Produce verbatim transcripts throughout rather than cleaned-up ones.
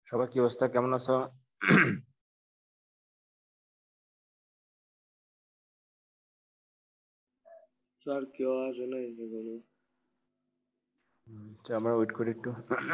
সবার কি অবস্থা, কেমন আছো? স্যার কেউ আসে নাই এখনো। আচ্ছা, আমরা ওয়েট করি একটু।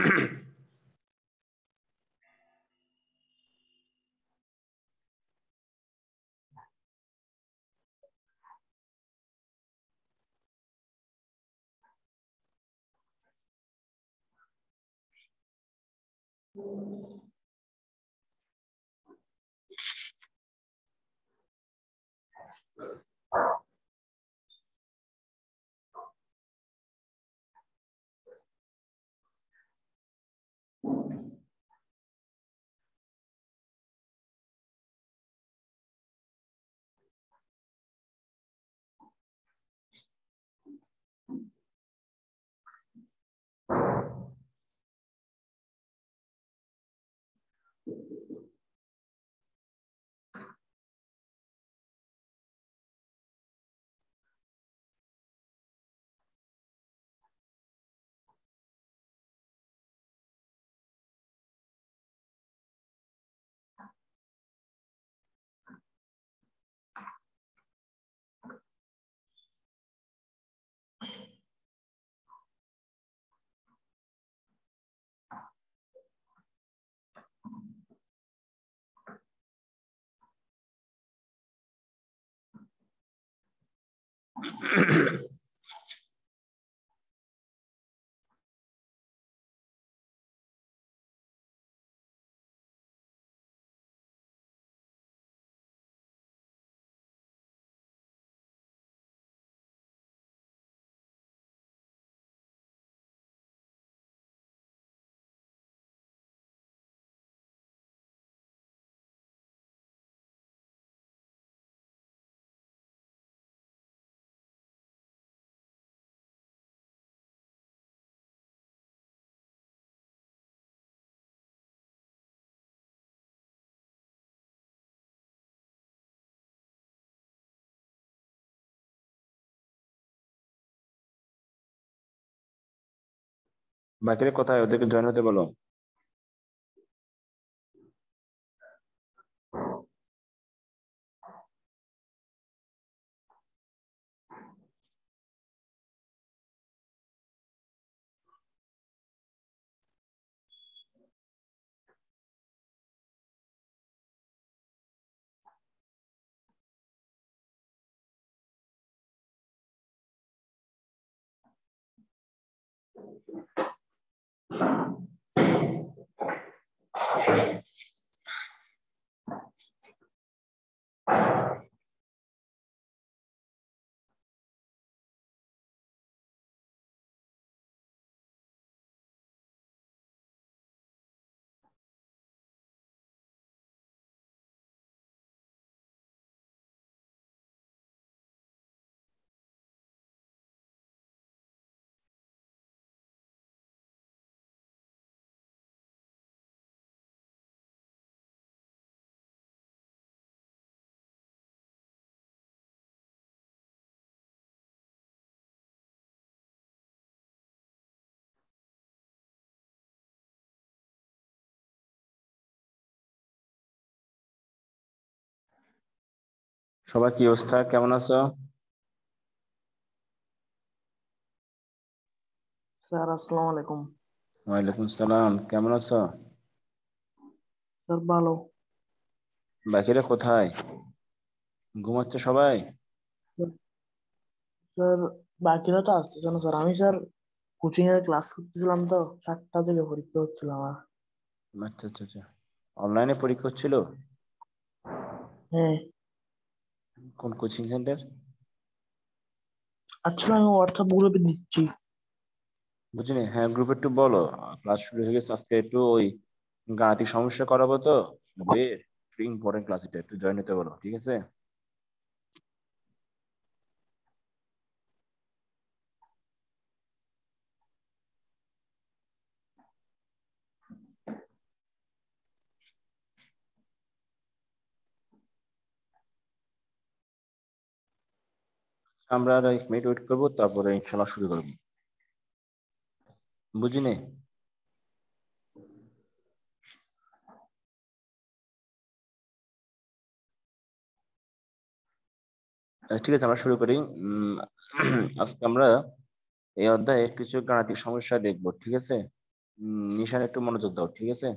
বাকিরা কোথায়? ওদেরকে জয়েন হতে বলো। সবার কি অবস্থা, কেমন আছো? স্যার আসসালামু আলাইকুম। ওয়ালাইকুম সালাম, কেমন আছো? স্যার ভালো। বাকিরা কোথায়? ঘুমাচ্ছে সবাই? স্যার বাকিরা তো আসতেছে না স্যার। আমি স্যার কোচিং এর ক্লাস করতেছিলাম, তো সাতটা থেকে পরীক্ষা হচ্ছিল আমার। আচ্ছা আচ্ছা আচ্ছা, অনলাইনে পরীক্ষা হচ্ছিল? হ্যাঁ। কোন কোচিং সেন্টার? আচ্ছা আমি হোয়াটসঅ্যাপ গ্রুপে দিচ্ছি। বুঝিনি, হ্যাঁ গ্রুপে একটু বলো। ক্লাস শুরু হয়ে গেছে আজকে, একটু ওই গাণিতিক সমস্যা করাবো তো বইয়ের, ইম্পর্টেন্ট ক্লাস, এটা একটু জয়েন হতে বলো, ঠিক আছে? আমরা আর এক মিনিট ওয়েট করবো, তারপরে ইনশাল্লাহ শুরু করবো। বুঝিনি? আহ, ঠিক আছে, আমরা শুরু করি। উম, আজকে আমরা এই অধ্যায়ে কিছু গাণিতিক সমস্যা দেখব, ঠিক আছে? উম, নিশান একটু মনোযোগ দাও, ঠিক আছে?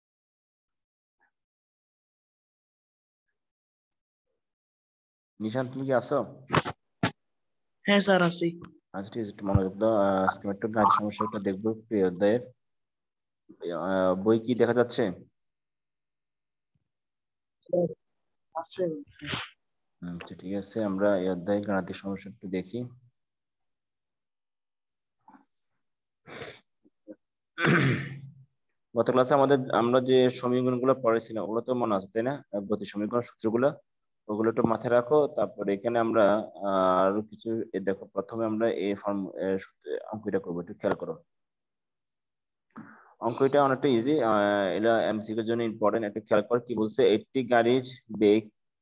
নিশান, তুমি কি আছো? হ্যাঁ স্যার আছি। আচ্ছা ঠিক আছে, একটু মনোযোগ দাও। আহ, আজকে আমরা একটু গাণিতিক সমস্যা একটা দেখবো এই অধ্যায়ের। আহ, বই কি দেখা যাচ্ছে? স্যার, আছে। আচ্ছা ঠিক আছে, আমরা এই অধ্যায়ে গাণিতিক সমস্যা একটু দেখি। গত ক্লাসে আমাদের আমরা যে সমীকরণগুলো পড়েছিলাম ওগুলো তো মনে আছে, তাই না? আহ, গতি সমীকরণ সূত্রগুলো, ওগুলো একটু মাথায় রাখো। তারপরে এখানে আমরা আহ, আরো কিছু এ দেখো, প্রথমে আমরা এই ফর্ম অঙ্কটা করবো, একটু খেয়াল করো। অঙ্কটা অনেকটা ইজি, এটা এমসিকিউর জন্য ইম্পর্টেন্ট। একটু খেয়াল কর কি বলছে। একটি গাড়ির বেগ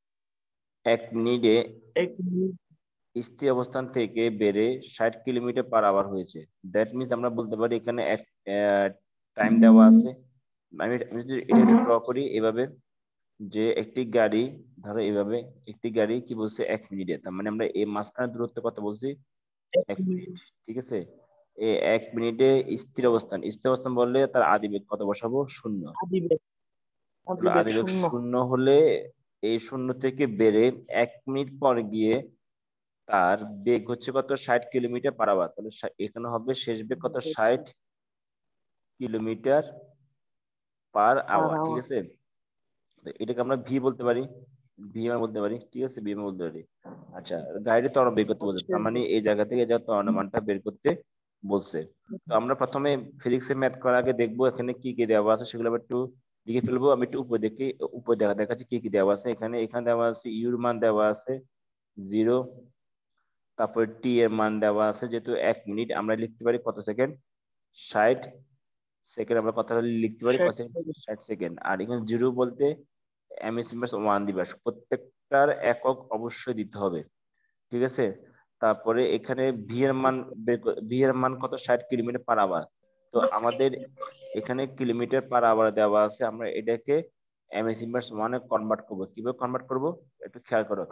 এক মিনিটে এক মিনিট। স্থির অবস্থান থেকে বেড়ে ষাট কিলোমিটার পার আওয়ার হয়েছে। দ্যাট মিনস আমরা বলতে পারি এখানে এক টাইম দেওয়া আছে। আমি আমি যদি এটা একটু ড্র করি এভাবে, যে একটি গাড়ি, ধরো এইভাবে, একটি গাড়ি কি বলছে এক মিনিটে, তার মানে আমরা এই মাঝখানের দূরত্ব কত বলছি? এক এক মিনিট, মিনিট। ঠিক আছে? এই এক মিনিটে স্থির অবস্থান, স্থির অবস্থান বললে তার আদিবেগ কত বসাবো? শূন্য। আদিবেগ। তাহলে আদিবেগ আদিবেগ শূন্য। শূন্য হলে এই শূন্য থেকে বেড়ে এক মিনিট পর গিয়ে তার বেগ হচ্ছে কত? ষাট কিলোমিটার পার আওয়ার। তাহলে ষা- এখানে হবে শেষ বেগ কত? ষাট কিলোমিটার পার পার আওয়ার, ঠিক আওয়ার। আছে? তো এটাকে আমরা ভি বলতে পারি, ভিএম বলতে পারি, ঠিক আছে? ভিএম বলতে পারি। আচ্ছা, গাড়ির ত্বরণ বের করতে বলছে, আচ্ছা। তার মানে এই জায়গা থেকে যা ত্বরণের মানটা বের করতে বলছে। তো আমরা প্রথমে ফিজিক্সে ম্যাথ করার আগে দেখবো এখানে কি কি দেওয়া আছে, সেগুলো আবার একটু লিখে ফেলবো। আমি একটু উপর দেখি, উপর দেখা দেখাচ্ছি কি কি দেওয়া আছে। এখানে এখানে দেওয়া আছে ইউর মান দেওয়া আছে জিরো, তারপর টি এর মান দেওয়া আছে, যেহেতু এক মিনিট আমরা লিখতে পারি কত সেকেন্ড? ষাট সেকেন্ড। আমরা কথা লিখতে পারি ষাট কত সেকেন্ড? সেকেন্ড। ষাট সেকেন্ড। আর এখানে জিরো বলতে এম এস ইনভার্স ওয়ান দিবা, প্রত্যেকটার একক অবশ্যই দিতে হবে, ঠিক আছে? তারপরে এখানে ভি এর মান ভি এর মান কত? ষাট কিলোমিটার পার আওয়ার। তো আমাদের এখানে কিলোমিটার পার আওয়ার দেওয়া আছে, আমরা এটাকে এম এস ইনভার্স ওয়ানে কনভার্ট করবো। কিভাবে কনভার্ট করব একটু খেয়াল করো।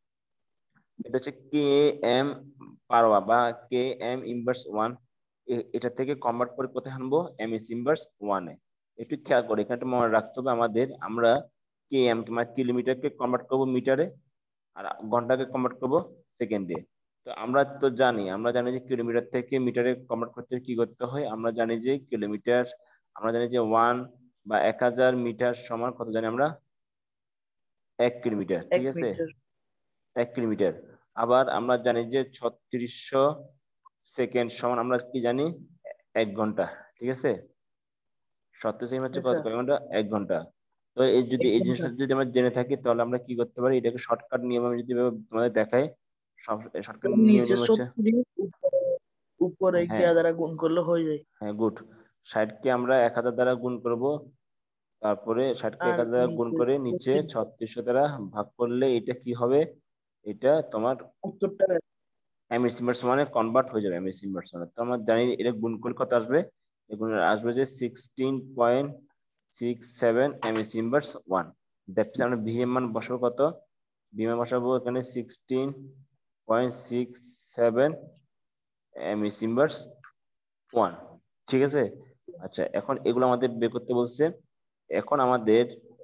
এটা হচ্ছে কে এম পার আওয়ার বা কে এম ইনভার্স ওয়ান, এটা থেকে কনভার্ট করে কোথায় আনবো? এম এস ইনভার্স ওয়ানে। একটু খেয়াল করে এখানে একটু মনে রাখতে হবে আমাদের, আমরা কে এম মানে কিলোমিটারকে কনভার্ট করবো মিটারে, আর ঘন্টাকে কনভার্ট করবো সেকেন্ডে। তো আমরা তো জানি, আমরা জানি যে কিলোমিটার থেকে মিটারে কনভার্ট করতে কি করতে হয়। আমরা জানি যে কিলোমিটার, আমরা জানি যে ওয়ান বা এক হাজার মিটার সমান কত জানি আমরা? এক কিলোমিটার, এক ঠিক আছে? মিটার। এক কিলোমিটার। আবার আমরা জানি যে ছত্রিশশো সেকেন্ড সমান আমরা কি জানি? এক ঘন্টা, ঠিক আছে? ছত্রিশ সেকেন্ড হচ্ছে হ্যাঁ কত স্যার। কয় ঘন্টা? এক ঘন্টা। তো এই যদি এক এই ঘন্টা। জিনিসটা যদি আমরা জেনে থাকি তাহলে আমরা কি করতে পারি, এটাকে শর্টকাট নিয়ম আমি যদি এভাবে তোমাদের দেখাই। শর্টকাট স্যার নিয়ম নিচে হচ্ছে, সত্তর, উপরে উপরে হ্যাঁ গিয়া দ্বারা গুণ করলে হয়ে যায়। হ্যাঁ, গুড। ষাটকে আমরা এক হাজার দ্বারা গুণ করব, তারপরে ষাটকে এক আর হাজার দ্বারা গুণ নিচে করে নিচে ছত্রিশ। ছত্রিশশো দ্বারা ভাগ করলে এটা কি হবে? এটা তোমার উত্তরটা এমএস ইনভার্স মানে কনভার্ট হয়ে যাবে এমএস ইনভার্স মানে। তো আমরা জানি এটা গুণ করলে কত আসবে? এগুলো আসবে যে sixteen point six seven MS inverse one. That means আমরা ভি এর মান বসাবো কত? ভি এর মান বসাবো এখানে sixteen point six seven MS inverse one, ঠিক আছে? আচ্ছা, এখন এগুলো আমাদের বের করতে বলছে। এখন আমাদের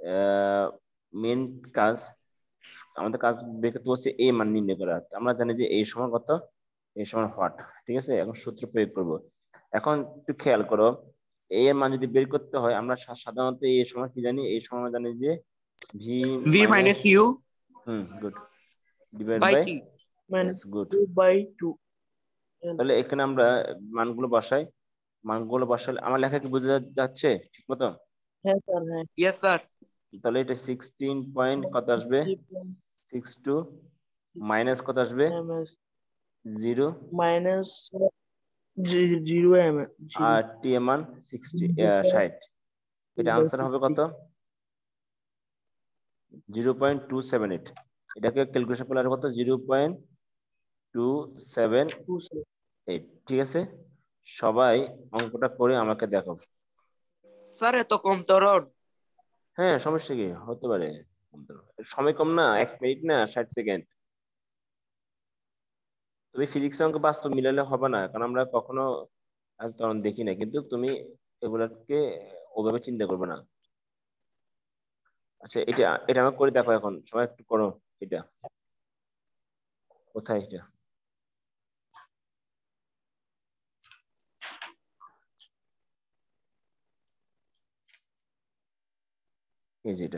মেন কাজ, আমাদের কাজ বের করতে বলছে এ মান নির্ণয় করা। আমরা জানি যে এই সমান কত? এই সমান হোয়াট, ঠিক আছে? এখন সূত্র প্রয়োগ করব। এখন একটু খেয়াল করো, এ এর মান যদি বের করতে হয় আমরা সা- সাধারণত এই সময় কি জানি? এই সময় জানি যে V V minus, minus U hmm, good, divide by by, T. Minus yes, good. Two by two. তাহলে এখানে আমরা মানগুলো বসাই। মানগুলো বসালে আমার লেখা কি বোঝা যাচ্ছে ঠিক মতো? হ্যাঁ স্যার হ্যাঁ। Yes, sir. তাহলে এটা সিক্সটিন পয়েন্ট কত আসবে? সিক্স টু মাইনাস কত আসবে? M S zero. Minus zero M zero আর টি এর মান সিক্সটি, ষাট। এটা বাই আনসার হবে সিক্সটি। কত? Zero point two seven eight. এটাকে ক্যালকুলেশন করলে আর কত? Zero point two seven eight, ঠিক আছে? সবাই অঙ্কটা করে আমাকে দেখো। Sir, এত কম তরল। হ্যাঁ, সমস্যা কি হতে পারে? সময় কম না, এক মিনিট না, ষাট সেকেন্ড। তুমি ফিজিক্স অঙ্ক বাস্তব মিলালে হবে না, কারণ আমরা কখনো আজ তখন দেখি না, কিন্তু তুমি এগুলাকে ওভাবে চিন্তা করবে না। আচ্ছা, এটা এটা আমাকে করে দেখো, এখন সবাই একটু করো এটা। কোথায় এটা? এই যেটা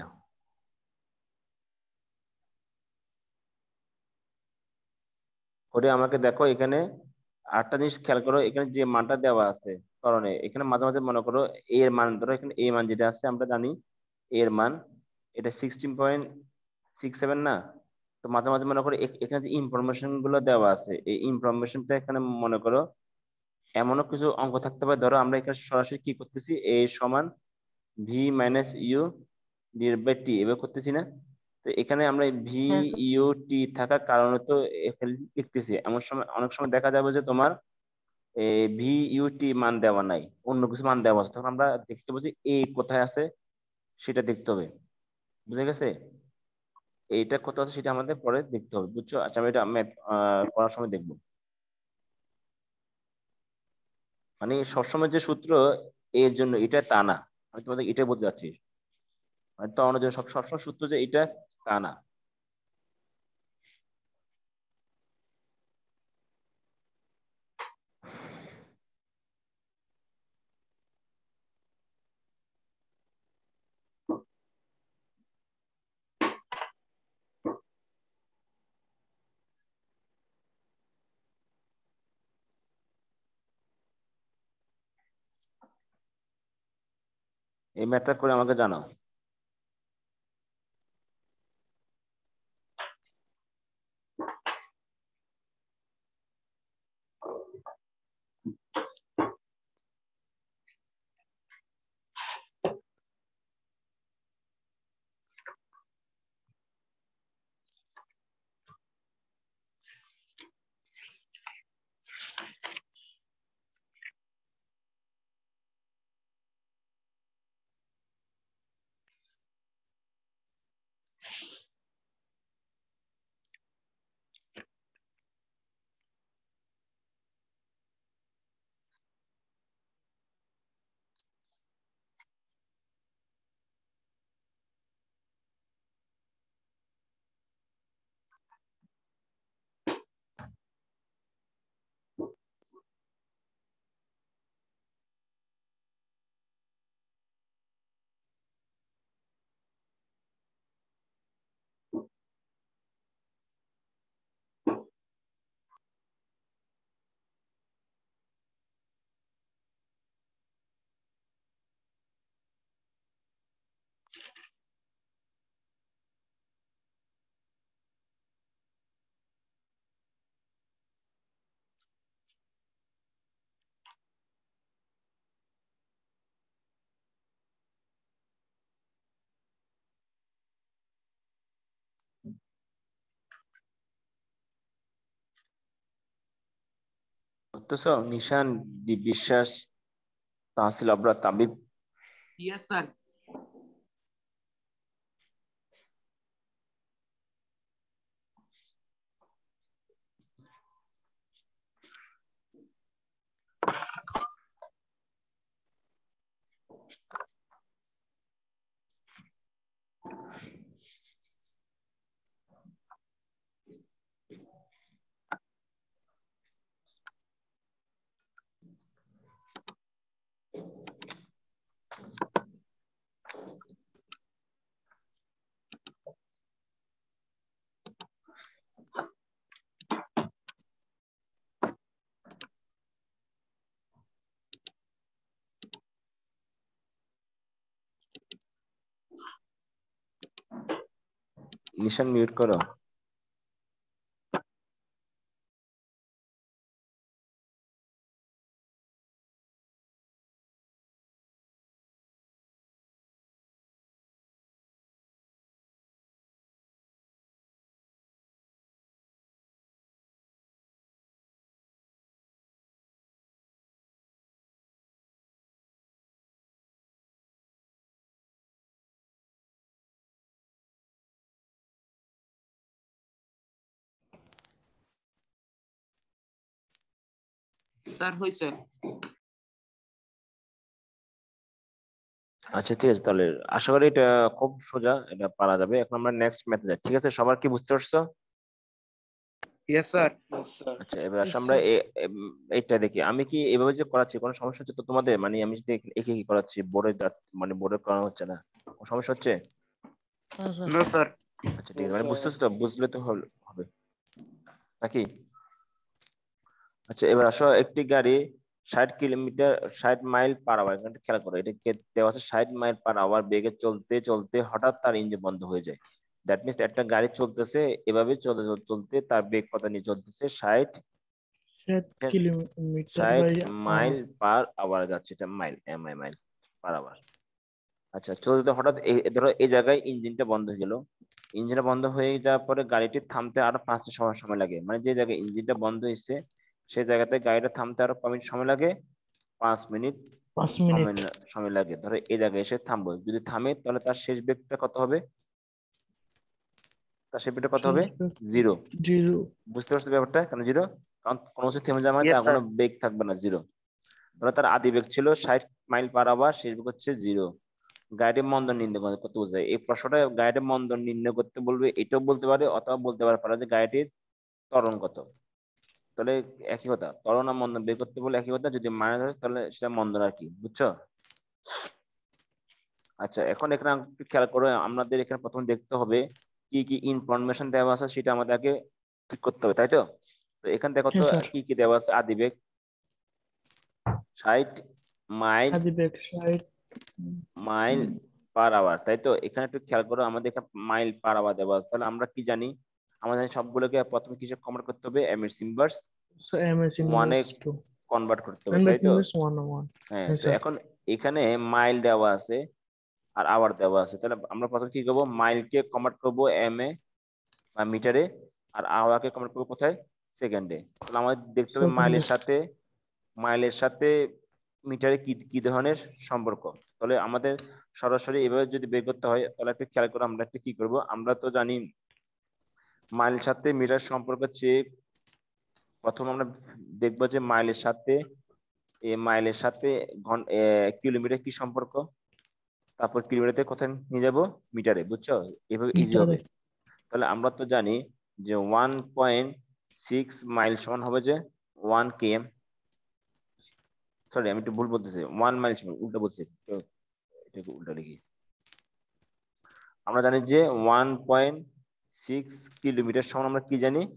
করে আমাকে দেখো এখানে। আটটা জিনিস খেয়াল করো, এখানে যে মানটা দেওয়া আছে কারণে এখানে মাঝে মাঝে মনে করো এ এর মান, ধরো এখানে এ মান যেটা আছে আমরা জানি এ এর মান এটা সিক্সটিন পয়েন্ট সিক্স সেভেন না। তো মাঝে মাঝে মনে করো এখ- এখানে যে ইনফরমেশন গুলো দেওয়া আছে এই ইনফরমেশনটা এখানে মনে করো এমনও কিছু অঙ্ক থাকতে পারে, ধরো আমরা এখানে সরাসরি কি করতেছি, এ সমান V minus U divide by T এভাবে করতেছি না। তো এখানে আমরা ভি হ্যাঁ স্যার। ইউ টি থাকার কারণে তো এখানে লিখতেছি। এমন সময় অনেক সময় দেখা যাবে যে তোমার ভি ইউ টি মান দেওয়া নাই, অন্য কিছু মান দেওয়া আছে, তখন আমরা দেখতে পাচ্ছি এ কোথায় আছে সেটা দেখতে হবে। বুঝে গেছে? এইটা কোথায় আছে সেটা আমাদের পরে দেখতে হবে, বুঝছো? আচ্ছা, আমি এটা ম্যাথ করার সময় দেখবো। মানে সবসময় যে সূত্র এর জন্য এটা তা না, আমি তোমাদের এটাই বলতে চাচ্ছি। মানে তো আমাদের সব সবসময় সূত্র যে এটা তা না। এই ম্যাথটা করে আমাকে জানাও। বুঝতেছো? Nishan, Dip Biswas, Tahsil Abrar, Tabib. Yes sir. Nishan mute করো। স্যার হইছে। আচ্ছা ঠিক আছে, তাহলে আশা করি এটা খুব সোজা, এটা পারা যাবে। এখন আমরা নেক্সট ম্যাথে যাই, ঠিক আছে? সবার কি বুঝতে পারছো? Yes sir. Yes, sir. আচ্ছা এবার আসলে Yes, আমরা sir. এ- এম, এইটা দেখি। আমি কি এভাবে যে করাচ্ছি কোনো সমস্যা হচ্ছে তো তোমাদের? মানে আমি যদি এখানে একে কি করাচ্ছি, বোর্ডে মানে বোর্ডে করানো হচ্ছে না, কোনো সমস্যা হচ্ছে? হ্যাঁ স্যার। No sir. আচ্ছা ঠিক No, আছে, মানে sir. বুঝতেছো তো? বুঝলে তো হল- হবে নাকি? আচ্ছা এবার আসো, একটি গাড়ি ষাট কিলোমিটার ষাট মাইল পার আওয়ার, এখানে খেয়াল করো, এটা কে দেওয়া আছে ষাট মাইল পার আওয়ার বেগে চলতে চলতে হঠাৎ তার ইঞ্জিন বন্ধ হয়ে যায়। দ্যাট মিনস একটা গাড়ি চলতেছে এভাবে চলতে চলতে চলতে, তার বেগ কত নিয়ে চলতেছে? ষাট ষাট কিলোমিটার ষাট by mile hour. Per hour যাচ্ছে, এটা mile, M I mile per hour. আচ্ছা চলতে চলতে হঠাৎ এই ধরো এই জায়গায় ইঞ্জিনটা বন্ধ হয়ে গেল। ইঞ্জিনটা বন্ধ হয়ে যাওয়ার পরে গাড়িটি থামতে আরো পাঁচটা সময় সময় লাগে, মানে যে জায়গায় ইঞ্জিনটা বন্ধ হয়েছে সেই জায়গাতে গাড়িটা থামতে আরো কয় মিনিট সময় লাগে? পাঁচ মিনিট পাঁচ সময় মিনিট লা- সময় লাগে। ধরো এই জায়গায় এসে থামবো, যদি থামে তাহলে তার শেষ বেগটা কত হবে? তার শেষ বেগটা কত হবে? জিরো। জিরো। বুঝতে পারছো ব্যাপারটা কেন জিরো? কারণ কোনো কিছু থেমে যাওয়া মানে ইয়েস তার কোনো স্যার। বেগ থাকবে না, জিরো। ধরো তার আদি বেগ ছিল ষাট মাইল পার আওয়ার, শেষ বেগ হচ্ছে জিরো। গাড়িটির মন্দন নির্ণয় কর- করতে বোঝায় এই প্রশ্নটা। গাড়িটির মন্দন নির্ণয় করতে বলবে, এটাও বলতে পারে, অথবা বলতে পারে পারে যে গাড়িটির ত্বরণ কত। তাহলে একই কথা, ত্বরণ আর মন্দন বের করতে বলে একই কথা, যদি মাইনাস আসে তাহলে সেটা মন্দন আর কি, বুঝছো? আচ্ছা এখন এখানে একটু খেয়াল করো, আমাদের এখানে প্রথমে দেখতে হবে কি কি ইনফরমেশন দেওয়া আছে সেটা আমাদের আগে ঠিক করতে হবে, তাই তো? তো এখানে দেখো তো হ্যাঁ স্যার। কি কি দেওয়া আছে। আদিবেগ ষাট মাইল আদি বেগ ষাট মাইল পার আওয়ার, তাই তো? এখানে একটু খেয়াল করো, আমাদের এখানে মাইল পার আওয়ার দেওয়া আছে। তাহলে আমরা কি জানি? আমরা জানি সবগুলোকে প্রথমে কিসে কনভার্ট করতে হবে? এম এর ইনভার্স এম এস ওয়ানে ইনভার্স টু কনভার্ট করতে হবে, এম তাই এস তো? Inverse one one. হ্যাঁ, হ্যাঁ তো স্যার। এখন এখানে মাইল দেওয়া আছে আর আওয়ার দেওয়া আছে, তাহলে আমরা প্রথমে কি করবো? মাইলকে কনভার্ট করবো এম এ বা মিটারে, আর আওয়ারকে কনভার্ট করবো কোথায়? সেকেন্ডে। তাহলে আমাদের দেখতে হবে সেকেন্ডে। মাইলের সাথে মাইলের সাথে মিটারে কি কি ধরনের সম্পর্ক। তাহলে আমাদের সরাসরি এভাবে যদি বের করতে হয় তাহলে একটু খেয়াল করে আমরা একটা কি করব। আমরা তো জানি মাইলের সাথে মিটার সম্পর্ক হচ্ছে, প্রথম আমরা দেখবো যে মাইলের সাথে এ মাইলের সাথে ঘন এ, কিলোমিটার কি সম্পর্ক, তারপর কিলোমিটারতে কোথায় নিয়ে যাব? মিটারে, বুঝছো? এভাবে ইজি মিটারে। হবে। তাহলে আমরা তো জানি যে ওয়ান পয়েন্ট সিক্স মাইল সমান হবে যে ওয়ান কেএম। সরি আমি একটু ভুল বলতেছি, ওয়ান মাইল সমান উল্টা বলছি, তো এটাকে উল্টা লিখি। আমরা জানি যে ওয়ান পয়েন্ট সিক্স কিলোমিটার সমান আমরা কি জানি?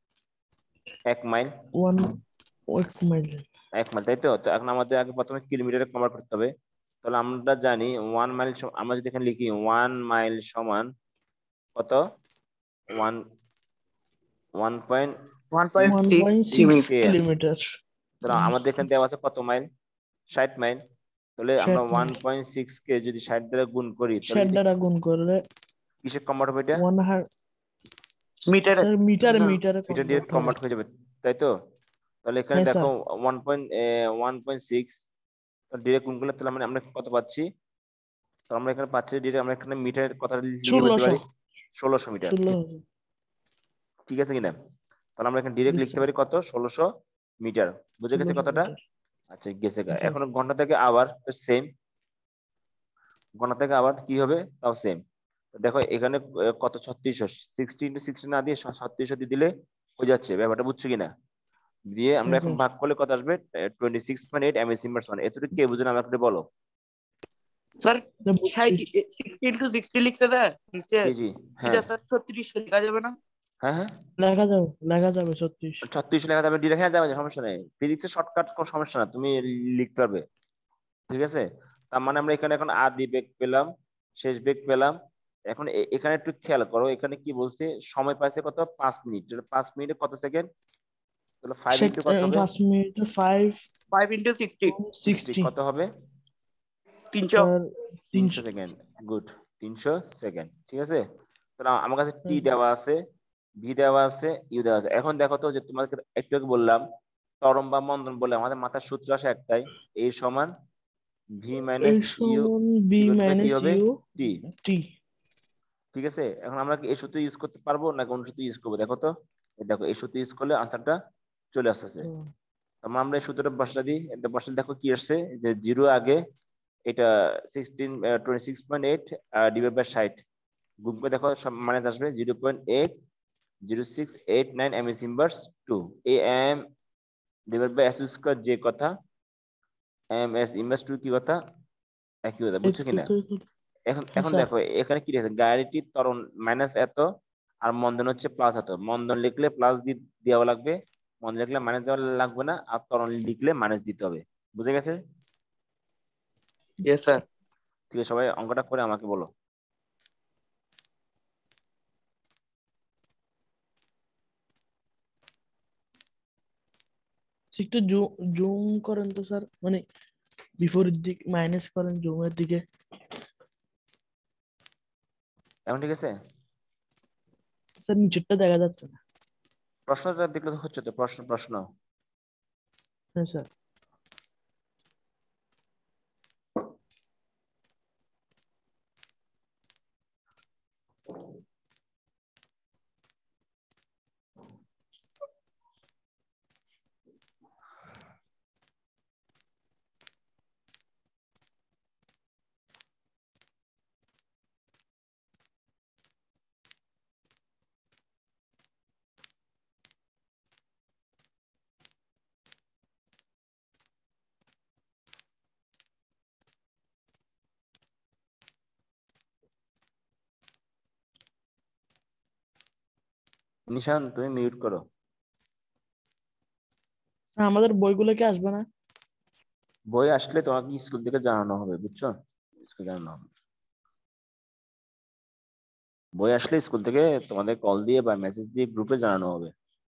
এক মাইল। ওয়ান এক মাইল। এক মাইল, তাই তো? তো এখন আমাদের আগে প্রথমে কিলোমিটারে কনভার্ট করতে হবে। তাহলে আমরা জানি ওয়ান মাইল, আমরা যদি এখানে লিখি ওয়ান মাইল সমান কত? One one point one point one six six point six K M. Kilometre. তাহলে আমাদের এখানে দেওয়া আছে কত মাইল? ষাট মাইল। তাহলে আমরা ষাট ওয়ান মাইল। পয়েন্ট সিক্স কে যদি ষাট দ্বারা গুণ করি তাহলে ষাট এটা দ্বারা গুণ করলে কিসে কনভার্ট হবে? এটা ওয়ান হার মিটারে স্যার মিটারে না। মিটারে এটা ডিরেক্ট কনভার্ট হবে। কনভার্ট হয়ে যাবে, তাই তো? তাহলে এখানে হ্যাঁ দেখো sir. One point one point six direct গুণ করলে তাহলে মানে আমরা কত পাচ্ছি? তো আমরা এখানে পাচ্ছি ডিরেক্ট, আমরা এখানে মিটারের কথা লিখে বলতে ষোলোশো। পারি ষোলোশো মিটার, ষোলো। ঠিক আছে কিনা? তাহলে আমরা এখানে ডিরেক্ট জি লিখতে স্যার। পারি কত? ষোলোশো মিটার। বুঝে গেছে ষোলোশো কথাটা? মিটার। আচ্ছা গেছে গা। স্যার। এখন ঘন্টা থেকে আবার সেম, ঘন্টা থেকে আবার কি হবে তাও সেম। দেখো এখানে আহ, কত? ছত্রিশশো, সিক্সটি ইন্টু সিক্সটি না দিয়ে ছত্রিশশো দিয়ে দিলে হয়ে যাচ্ছে। ব্যাপারটা বুঝছো কিনা? দিয়ে আমরা হ্যাঁ এখন স্যার। ভাগ করলে কত আসবে? Twenty six point eight M S inverse one. এতটুকু কে বুঝে না আমাকে একটু বলো। স্যার স্যার বুঝছি। সিক্সটি ইন্টু সিক্সটি লিখছে দেয় নিচে, জি জি এটা হ্যাঁ স্যার ছত্রিশ লেখা যাবে না? হ্যাঁ হ্যাঁ। লেখা যাবে লেখা যাবে ছত্রিশ। ছত্রিশ লেখা যাবে, ডিরেক্ট হ্যাঁ যাবে, সমস্যা নেই। ফিজিক্সের শর্টকাট কোনো সমস্যা না, তুমি লিখতে পারবে, ঠিক আছে? তার মানে আমরা এখানে এখন আদি বেগ পেলাম, শেষ বেগ পেলাম। এখন এ- এখানে একটু খেয়াল করো, এখানে কি বলছে? সময় পাইছে কত? পাঁচ মিনিট। তাহলে পাঁচ মিনিটে কত সেকেন্ড? তাহলে ফাইভ সেক ইন্টু কত হবে? পাঁচ minute five five into sixty sixty sixty. কত হবে? তিনশো। স্যার তিনশো তিনশো। সেকেন্ড। গুড, তিনশো সেকেন্ড, ঠিক আছে? তাহলে আমার কাছে টি হ্যাঁ দেওয়া আছে, ভি দেওয়া আছে, ইউ দেওয়া আছে। এখন দেখো তো যে তোমাকে একটু আগে বললাম ত্বরণ বা মন্দন বলে আমাদের মাথার সূত্র আসে একটাই, এ সমান ভি মাইনাস এই ইউ সমান বি ইকুয়াল কি মাইনাস হবে? U T, T. ঠিক আছে? এখন আমরা কি এই সূত্র ইউজ করতে পারবো না কোন সূত্র ইউজ করবো? দেখো তো, এই দেখো এই সূত্র ইউজ করলে আনসারটা চলে আসতেছে। তারপর আমরা এই সূত্রটা বসা দিই, এটা বসা দেখো কি আসছে, যে জিরো আগে এটা sixteen twenty six point eight divide by ষাট, গুণ করে দেখো সব মানে আসবে zero point eight zero six eight nine M S inverse two. এই M divide by S square যে কথা, এম এস ইনভার্স টু কি কথা, একই কথা, বুঝছো কিনা? এখন হ্যাঁ এখন স্যার। দেখো এখানে কি লিখেছে, গাড়িটির ত্বরণ মাইনাস এত আর মন্দন হচ্ছে প্লাস এত। মন্দন লিখলে প্লাস দেওয়া লাগবে, মন্দন লিখলে মাইনাস দেওয়া লাগবে না, আর ত্বরণ লিখলে মাইনাস দিতে হবে। বুঝে গেছে? Yes sir. ঠিক আছে, সবাই অঙ্কটা করে আমাকে বলো। একটু জুম করেন তো স্যার, মানে বিপরীত দিক মাইনাস করেন জুমের দিকে। এখন ঠিক আছে? স্যার নিচেরটা দেখা যাচ্ছে না। প্রশ্নটা দেখলে তো হচ্ছে তো, প্রশ্ন প্রশ্ন হ্যাঁ স্যার। নিশান তুমি মিউট করো। স্যার আমাদের বইগুলো কি আসবে না? বই আসলে তোমাকে স্কুল থেকে জানানো হবে, বুঝছো? স্কুল জানানো হবে, বই আসলে স্কুল থেকে তোমাদের কল দিয়ে বা মেসেজ দিয়ে গ্রুপে জানানো হবে।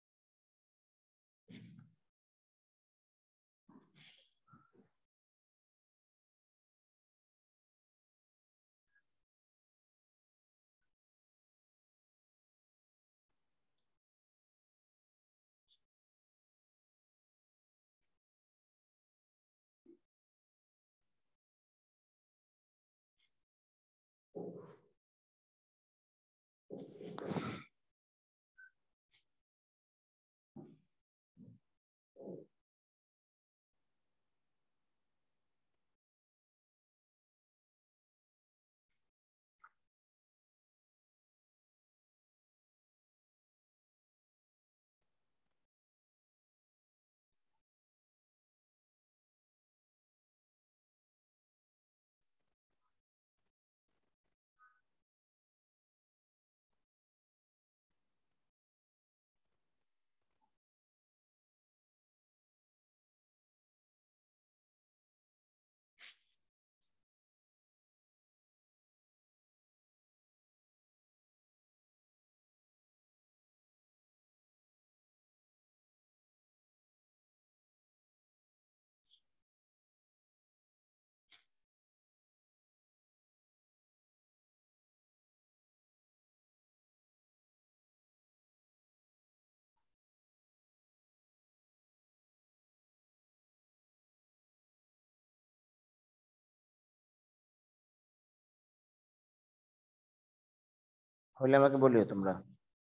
হলে আমাকে বলিও তোমরা।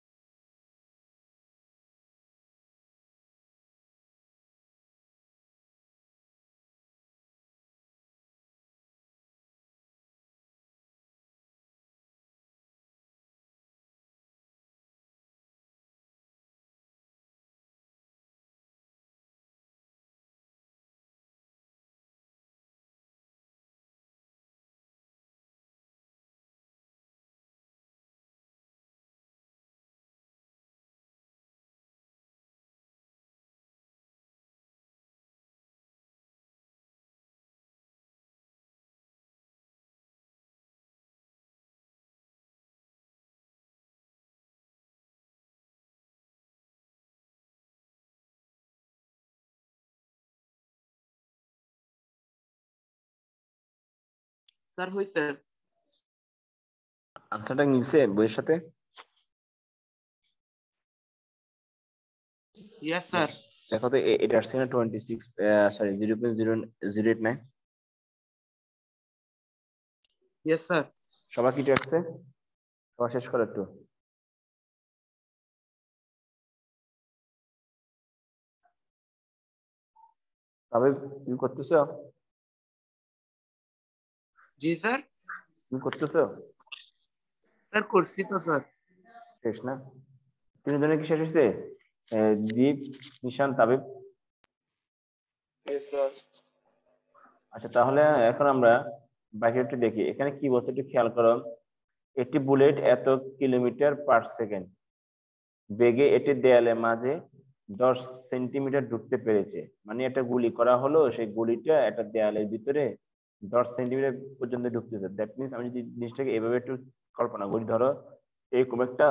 স্যার হয়েছে। আনসারটা নিচে বইয়ের সাথে। Yes sir. দেখো তো এ- এটা আসছে না twenty six, sorry zero point zero zero eight nine. Yes sir. সবার কি আসছে? সবার শেষ করো একটু। তবে কি করতেছো? জি স্যার। কি করতেছো? স্যার করছি তো স্যার। শেষ না? তিনজনের কি শেষ হয়েছে? আহ, দীপ, নিশান, তাবিব। Yes, sir. আচ্ছা, তাহলে এখন আমরা বাকি একটু দেখি এখানে কি বলছে একটু খেয়াল করো। একটি বুলেট এত কিলোমিটার পার সেকেন্ড বেগে এটি দেয়ালের মাঝে দশ সেন্টিমিটার ঢুকতে পেরেছে। মানে একটা গুলি করা হলো, সেই গুলিটা একটা দেয়ালের ভিতরে দশ সেন্টিমিটার পর্যন্ত ঢুকতেছে। দ্যাট মিনস আমি যদি জিনিসটাকে এভাবে একটু কল্পনা করি, ধরো এরকম একটা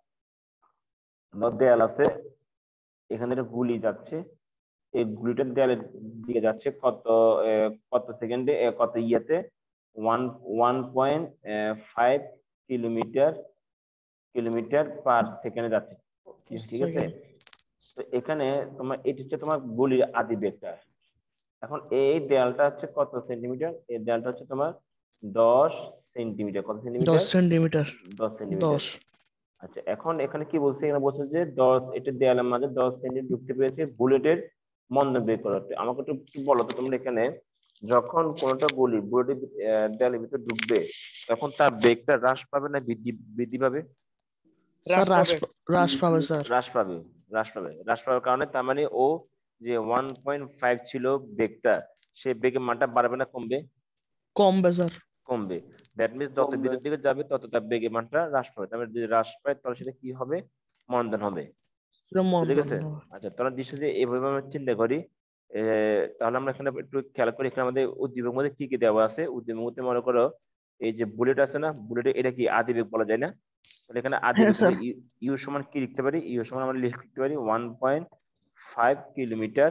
দেয়াল আছে, এখানে একটা গুলি যাচ্ছে, এই গুলিটার দেয়ালের দিকে যাচ্ছে কত আহ, কত সেকেন্ডে, কত ইয়েতে, one one point five kilometre kilometre per সেকেন্ডে যাচ্ছে। ঠিক আছে, সেকেন্ড। তো এখানে তোমার এটি হচ্ছে তোমার গুলির আদি বেগটা। এখন এই দেয়ালটা হচ্ছে কত সেন্টিমিটার? এই দেয়ালটা হচ্ছে তোমার দশ সেন্টিমিটার। কত দশ সেন্টিমিটার? সেন্টিমিটার। দশ সেন্টিমিটার। দশ। আচ্ছা, এখন এখানে কি বলছে? এখানে বলছে যে দশ, এটা দেয়ালের মাঝে দশ সেন্টিমিটার ঢুকতে পেরেছে বুলেটের মন্দন বের করতে। আমাকে একটু কি বলো তো তোমরা, এখানে যখন কোনটা গুলি বুলেটের আহ, দেয়ালের ভিতরে ঢুকবে তখন তার বেগটা হ্রাস পাবে না বৃদ্ধি বৃদ্ধি পাবে? স্যার হ্রাস হ্রাস পাবে। পা- হ্রাস পাবে স্যার। হ্রাস পাবে। হ্রাস পাবে হ্রাস পাওয়ার কারণে তার মানে ও যে ওয়ান পয়েন্ট ফাইভ ছিল বেগটা, সে বেগের মানটা বাড়বে না কমবে? কমবে স্যার। কমবে। দ্যাট মিনস যত কমবে। ভিতর দিকে যাবে তত তার বেগের মানটা হ্রাস পাবে। তার মানে যদি হ্রাস পায় তাহলে সেটা কি হবে? মন্দন হবে। এটা বুঝে মন্দন গেছে? হবে। আচ্ছা, তোমরা দৃশ্য যে এভাবে আমরা চিন্তা করি, এ, তাহলে আমরা এখানে একটু খেয়াল করি এখানে আমাদের উদ্দীপকের মধ্যে কি কি দেওয়া আছে। উদ্দীপকের মধ্যে মনে করো এই যে বুলেট আছে না, বুলেটে এটা কি আদি বেগ বলা যায় না? তাহলে এখানে আদি হ্যাঁ বেগ স্যার। ইউ সমান কি লিখতে পারি? ইউ সমান আমরা লিখতে পারি one point five kilometre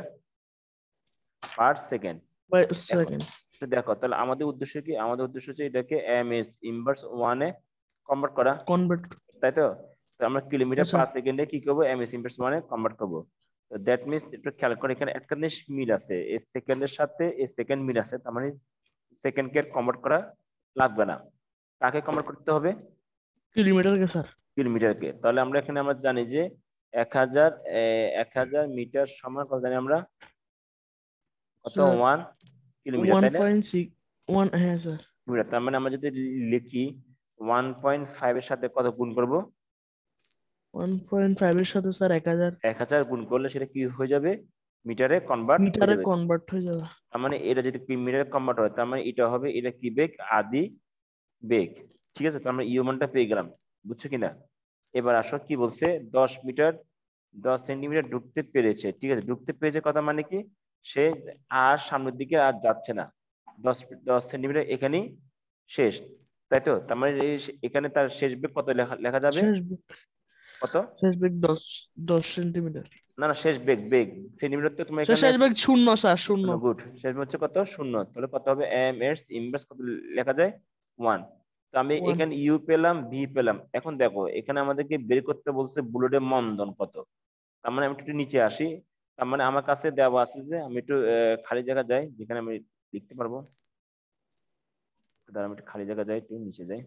per second. By এখন সেকেন্ড। তো দেখো, তাহলে আমাদের উদ্দেশ্য কি? আমাদের উদ্দেশ্য হচ্ছে এটাকে এম এস ইনভার্স ওয়ানে কনভার্ট করা, কনভার্ট। তাই তো? তো আমরা কিলোমিটার হ্যাঁ স্যার। পার সেকেন্ডে কি করবো? এম এস ইনভার্স ওয়ানে কনভার্ট করবো। তো দ্যাট মিনস একটু খেয়াল করে এখানে একটা জিনিস মিল আছে, এই সেকেন্ডের সাথে এই সেকেন্ড মিল আছে, তার মানে সেকেন্ডকে কনভার্ট করা লাগবে না। কাকে কনভার্ট করতে হবে? কিলোমিটারকে স্যার। কিলোমিটারকে। তাহলে আমরা এখানে আমরা জানি যে এক হাজার এক হাজার মিটার সমান কত জানি আমরা? কত? স্যার ওয়ান কিলোমিটার, ওয়ান তাই না? পয়েন্ট সিক্স ওয়ান হ্যাঁ স্যার। কিলোমিটার। তার মানে আমরা যদি লিখি ওয়ান পয়েন্ট ফাইভ এর সাথে কত গুণ করব? ওয়ান পয়েন্ট ফাইভ এর সাথে স্যার এক হাজার এক হাজার গুণ করলে সেটা কি হয়ে যাবে? মিটারে কনভার্ট হয়ে মিটারে যাবে। কনভার্ট হয়ে যাবে। তার মানে এটা যদি মিটারে কনভার্ট হয় তার মানে এটা হবে, এটা কি বেগ? আদি বেগ। ঠিক আছে, তার মানে ইউ মানটা পেয়ে গেলাম। বুঝছো কিনা? এবার আসো কি বলছে, দশ মিটার দশ সেন্টিমিটার ঢুকতে পেরেছে। ঠিক আছে, ঢুকতে পেরেছে কথা মানে কি? সে আর সামনের দিকে আর যাচ্ছে না, দশ দশ সেন্টিমিটার এখানেই শেষ, তাই তো? তার মানে এই- এখানে তার শেষ বেগ কত লেখা লেখা যাবে? শেষ বেগ। কত? শেষ বেগ দশ দশ সেন্টিমিটার। না না, শেষ বেগ বেগ সেন্টিমিটার তো তোমার স্যার এখানে। শেষ বেগ শূন্য স্যার, শূন্য। গুড, শেষ বেগ হচ্ছে কত? শূন্য। তাহলে কত হবে? এম এর ইনভার্স কত লেখা যায়? ওয়ান। তো আমি ওয়ান। এখানে ইউ পেলাম, ভি পেলাম। এখন দেখো এখানে আমাদেরকে বের করতে বলছে বুলেটের মন্দন কত। তার মানে আমি একটু নিচে আসি। তার মানে আমার কাছে দেওয়া আছে যে আমি একটু আহ, খালি জায়গা যাই যেখানে আমি লিখতে পারবো। তাহলে আমি একটু খালি জায়গা যাই, একটু নিচে যাই।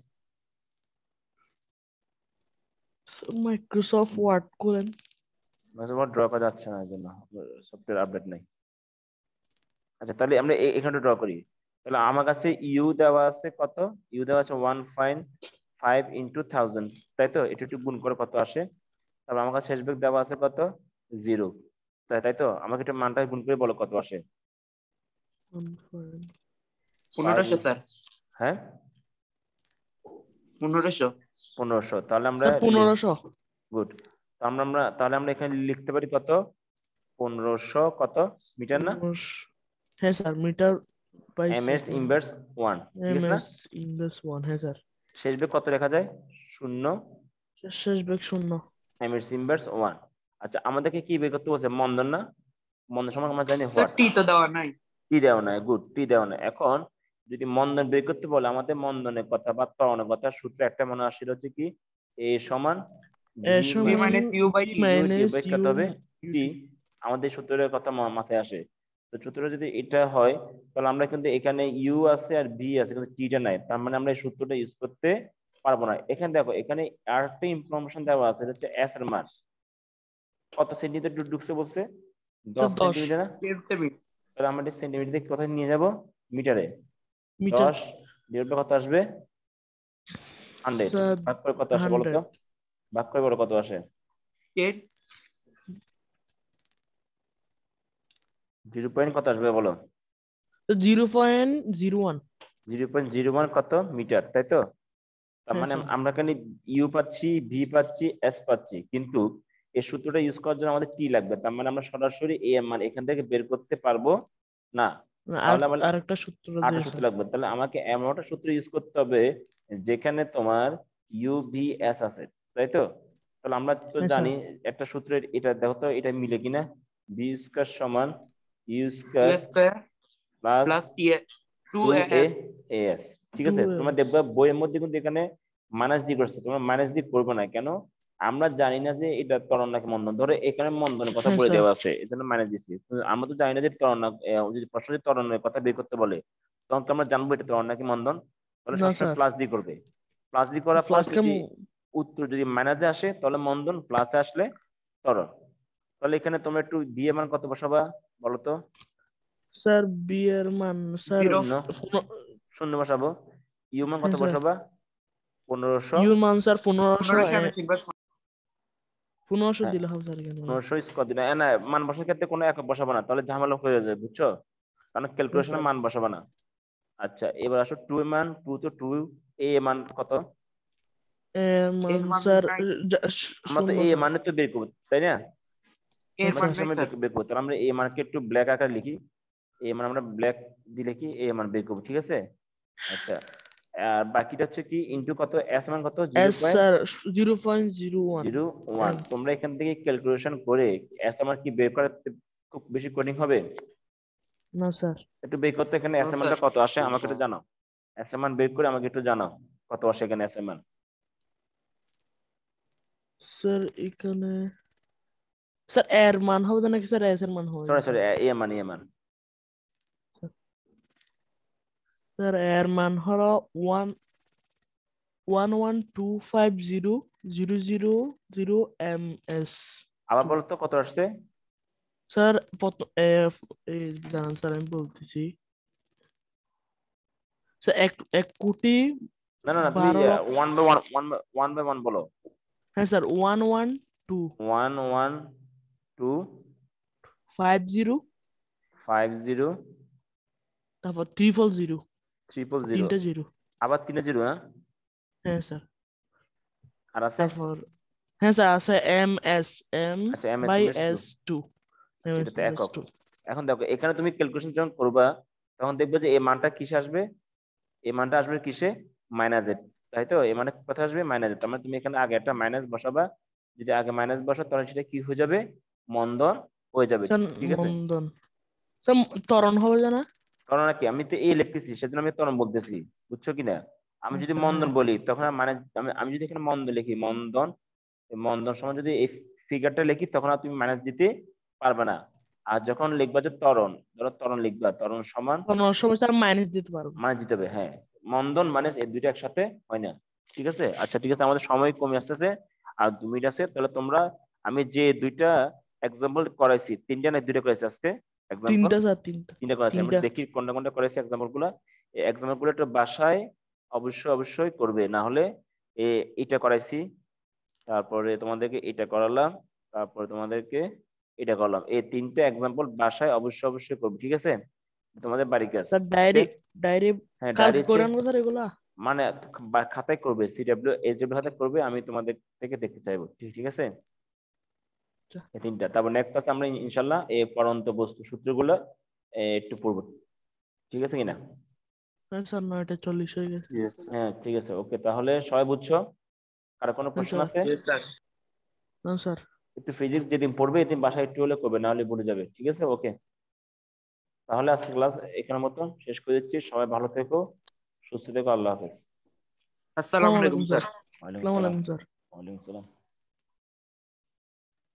মাইক্রোসফট ওয়ার্ড করেন। আমার ড্র করা যাচ্ছে না, এই জন্য সফটওয়্যার আপডেট নাই। আচ্ছা, তাহলে আমরা এ- এখানে ড্র করি। তাহলে আমার কাছে ইউ দেওয়া আছে কত? ইউ দেওয়া আছে one point five into thousand, তাই তো? এটা একটু গুণ করে কত আসে? তারপর আমার কাছে শেষ বেগ দেওয়া আছে কত? জিরো, তাই তাই তো? আমাকে একটু মানটা গুণ করে বলো কত আসে। পনেরোশো স্যার। হ্যাঁ, পনেরোশো। পনেরোশো। তাহলে আমরা স্যার পনেরোশো। গুড। আমরা আমরা তাহলে আমরা এখানে লিখতে পারি কত? পনেরোশো কত মিটার না? পনেরোশো। হ্যাঁ sir, metre by M S second. Inverse one, ঠিক এম আছে না? এস ইনভার্স ওয়ান, হ্যাঁ স্যার। শেষ বেগ কত লেখা যায়? শূন্য। শেষ বেগ শূন্য। M S inverse one. আচ্ছা, আমাদেরকে কি বের করতে বলছে? মন্দন না? মন্দন সমান আমরা জানি স্যার হোয়াট। টি তো দেওয়া নাই। টি দেওয়া নাই, গুড, টি দেওয়া নাই। এখন যদি মন্দন বের করতে বলে, আমাদের মন্দনের কথা বা ত্বরণের কথা সূত্র একটা মনে আসছিল হচ্ছে কি, এ সমান এ ভি ভি সমান minus U by T. Minus কত ইউ হবে? টি। ইউটি। আমাদের সূত্রের কথা মা- মাথায় আসে। তো সূত্র যদি এটা হয় তাহলে আমরা কিন্তু এখানে ইউ আছে আর ভি আছে, কিন্তু টিটা নাই। তার মানে আমরা এই সূত্রটা ইউজ করতে পারবো না। এখানে দেখো, এখানে আর একটা ইনফরমেশন দেওয়া আছে, এটা হচ্ছে এস এর মান। কত সেন্টিমিটার ঢুকছে বলছে? দশ দশ। সেন্টিমিটার না? টেন সেমি। তাহলে আমরা সেন্টিমিটার থেকে কোথায় নিয়ে যাব মিটারে। মিটার দশ ডিভাইড বাই কত আসবে হান্ড্রেড, স্যার ভাগ করে কত আসে বলো তো, হান্ড্রেড ভাগ করে বলো কত আসে। টেন জিরো পয়েন্ট কত আসবে বলো, zero point zero one. Zero point zero one কত মিটার, তাই তো। তার হ্যাঁ মানে স্যার আমরা এখানে ইউ পাচ্ছি, ভি পাচ্ছি, এস পাচ্ছি, কিন্তু এই সূত্রটা ইউজ করার জন্য আমাদের টি লাগবে। তার মানে আমরা সরাসরি এ এর মান এখান থেকে বের করতে পারবো না, আর তাহলে আমার আরেকটা সূত্র আটা দিয়ে সূত্র স্যার। লাগবে। তাহলে আমাকে এমন একটা সূত্র ইউজ করতে হবে যেখানে তোমার ইউ ভি এস আছে, তাই তো। তাহলে আমরা তো হ্যাঁ স্যার জানি একটা সূত্রের, এটা দেখো তো এটা মিলে কিনা, বি স্কয়ার সমান U U square square plus plus T two two A S S, ঠিক টু আছে। তোমরা দেখবা বইয়ের মধ্যে কিন্তু এখানে মাইনাস দিয়ে করছে, তোমরা মাইনাস দিয়ে করবে না কেন, আমরা জানি না যে এটা ত্বরণ নাকি মন্দন। ধরো এখানে মন্দনের কথা হ্যাঁ বলে স্যার দেওয়া আছে, এই জন্য মাইনাস দিচ্ছি। কিন্তু আমরা তো জানি না যে ত্বরণ না- আহ, যদি প্রশ্ন যদি ত্বরণের কথা বের করতে বলে, তখন তো আমরা জানবো এটা ত্বরণ নাকি মন্দন। তাহলে না সবসময় স্যার প্লাস দিয়ে করবে। প্লাস দিয়ে করার পর ফ্লাস্কে যদি উত্তর যদি মাইনাসে আসে তাহলে মন্দন, প্লাসে আসলে ত্বরণ। তাহলে এখানে তোমরা একটু দিয়ে মান কত বসাবা বলো তো। স্যার বি এর মান স্যার জিরো শূন্য, পনেরো- শূন্য বসাবো। ইউ মান কত হ্যাঁ স্যার বসাবা পনেরোশো। ইউর মান স্যার পনেরোশো পনেরোশো আমি তিনবার পনেরোশো হ্যাঁ দিলে হবে স্যার এখানে। পনেরোশো স্কোয়ার দিলে না, মান বসার ক্ষেত্রে কোনো একক বসাবো না, তাহলে ঝামেলা হয়ে যাবে বুঝছো, কারণ হ্যাঁ ক্যালকুলেশনে স্যার মান বসাবো না। আচ্ছা এবার আসো টু এর মান, টু তো টু এ মান কত, এর মান এর মান স্যার নাই যা- আমরা তো শূন্য এ স্যার। মানে তো বের করবো তাই না, এর হ্যাঁ আমরা মান স্যার কি নাই সময় স্যার বের করবো, তাহলে আমরা এ মানকে একটু ব্ল্যাক আকারে লিখি। এ মান আমরা ব্ল্যাক দিলে কি এ মান বের করবো, ঠিক আছে। আচ্ছা আর বাকিটা হচ্ছে কি ইন্টু কত, এস মান কত zero S point sir zero point zero one. Zero one. তোমরা এখান থেকে ক্যালকুলেশন করে এস আমার কি বের করতে খুব বেশি কোডিং হবে, না স্যার একটু বের করতে এখানে নো স্যার অ্যাসাইনমেন্টটা কত আসে আমাকে একটু জানাও। অ্যাসাইনমেন্ট বের করে আমাকে একটু জানাও কত আসে এখানে অ্যাসাইনমেন্ট। স্যার এখানে স্যার এর মান হবে না নাকি স্যার এস এর মান হবে সরি না সরি স্যার? এ মান, এ মান স্যার এর মান হলো one one one two five zero zero zero zero M S. আবার বলো তো কত আসছে। স্যার প্রথম এই জানান স্যার আমি বলতেছি স্যার এক এক কোটি না না না তুমি বারো লক্ষ। One by one one one by one বলো। হ্যাঁ sir one one two one one two five zero five zero তারপর ট্রিপল জিরো ট্রিপল জিরো, তিনটা জিরো। আবার তিনে জিরো, হ্যাঁ হ্যাঁ স্যার আর আছে। তারপর হ্যাঁ স্যার আছে এম এস এম আচ্ছা M S by M S two, S two M আচ্ছা এস এটা তো এস একক। টু। এখন দেখো এখানে তুমি ক্যালকুলেশন যখন করবা তখন দেখবে যে এই মানটা কিসে আসবে, এই মানটা আসবে কিসে মাইনাসে, তাই তো। এই মানে কথা আসবে মাইনাসে, তার মানে তুমি এখানে আগে একটা মাইনাস বসাবা। যদি আগে মাইনাস বসাও তাহলে সেটা কি হয়ে যাবে মন্দন হয়ে যাবে, স্যার ঠিক আছে। মন্দন স্যার ত্বরণ হবে জানা। কারণ কি আমি তো এই লিখতেছি সেজন্য আমি তরণ বলতেছি, বুঝছো কিনা। আমি যদি স্যার মন্দন হ্যাঁ বলি তখন আর মানে আমি আমি যদি এখানে মন্দন লিখি মন্দন, এই মন্দন সময় যদি এই ফিগারটা লিখি তখন আর তুমি মাইনাস দিতে পারবে না। আর যখন লিখবা যে ত্বরণ, ধরো ত্বরণ লিখবা ত্বরণ সমান ত্বরণ সময় স্যার মাইনাস দিতে পারবো। মানে দিতে হবে, হ্যাঁ মন্দন মানে এই দুইটা একসাথে হয় না, ঠিক আছে। আচ্ছা ঠিক আছে আমাদের সময় কমে আসতেছে, আর দু মিনিট আছে। তাহলে তোমরা আমি যে দুইটা এক্সাম্পল করাইছি, তিনটা না দুইটা করাইছি আজকে এক্সাম্পল, তিনটা স্যার তিনটা তিনটা করাইছি। আমি তিনটা দেখি কোনটা কোনটা করাইছি এক্সাম্পল গুলা। এই এক্সাম্পল গুলো একটু বাসায় অবশ্যই অবশ্যই করবে, না হলে এ এটা করাইছি, তারপরে তোমাদেরকে এটা করালাম, তারপরে তোমাদেরকে এটা করলাম, এই তিনটা এক্সাম্পল বাসায় অবশ্যই অবশ্যই করবে, ঠিক আছে। তোমাদের বাড়ির কাজ, স্যার ওকে। ডায়েরি ডায়েরি হ্যাঁ কালকে ডায়েরি করে আনবো স্যার এগুলা। মানে বা- খাতায় করবে, সিডব্লিউ এইচডব্লিউ খাতায় করবে, আমি তোমাদের থেকে দেখতে চাইবো, ঠিক ঠিক আছে। আচ্ছা। এই তিনটা, তারপর নেক্সট ক্লাসে আমরা ইনশাল্লাহ এই পরন্ত বস্তু সূত্রগুলো এ, একটু পড়বো, ঠিক আছে কিনা। হ্যাঁ স্যার নয়টা চল্লিশ হয়ে গেছে। হ্যাঁ ঠিক আছে ওকে, তাহলে সবাই বুঝছো, কারো কোনো হ্যাঁ প্রশ্ন স্যার। আছে। ইয়েস স্যার না স্যার। একটু ফিজিক্স যেদিন পড়বে এদিন বাসায় একটু হলে করবে, না হলে ভুলে যাবে, ঠিক আছে ওকে। তাহলে আজকে ক্লাস এখানের মতো শেষ করে দিচ্ছি, সবাই ভালো থেকো, সুস্থ থেকো, আল্লাহ হাফেজ। আসসালামু আলাইকুম স্যার ওয়ালাইকুম আসসালামু সালাম। আলাইকুম স্যার। ওয়ালাইকুম সালাম।